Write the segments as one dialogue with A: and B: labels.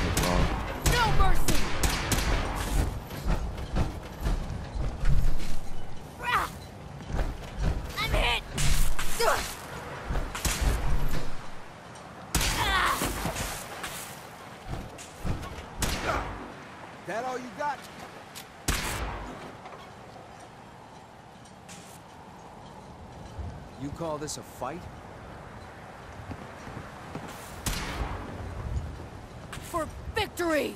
A: as well.
B: No mercy! I'm hit!
C: That all you got? You call this a fight?
B: For victory!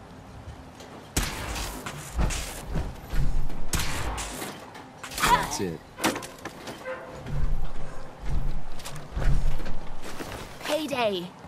C: That's it.
B: Payday!